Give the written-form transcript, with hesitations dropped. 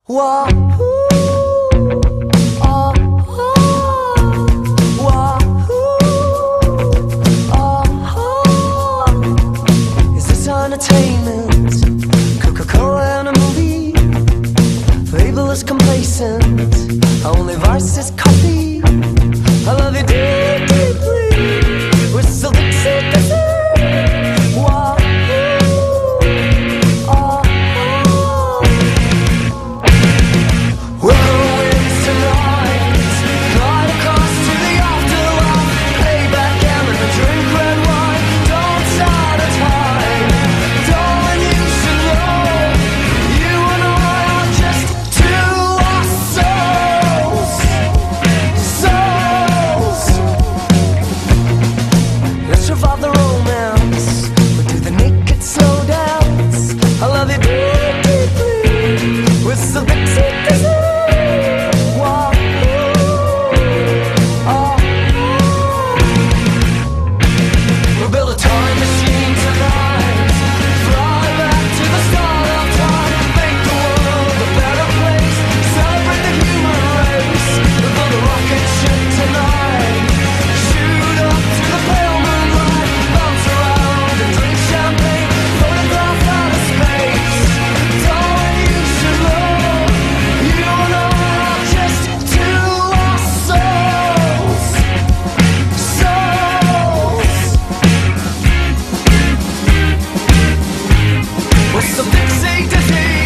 Wahoo, ah, ah, wahoo, ah, ah. Is this entertainment? Coca-Cola and a movie? Label is complacent, only vice is coffee. I love you deeply, we're so dixie. Survive the romance, but do the naked slow dance. I love you deeply, with some dixie. We'll build a time machine tonight, fly back to the start of time, make the world a better place, celebrate the human race. We'll build a rocket ship tonight, shoot up to the pale moonlight, bounce around and drink champagne, photograph out of space. Darling, you should know, you and I are just two lost souls. With some dixie dizzy.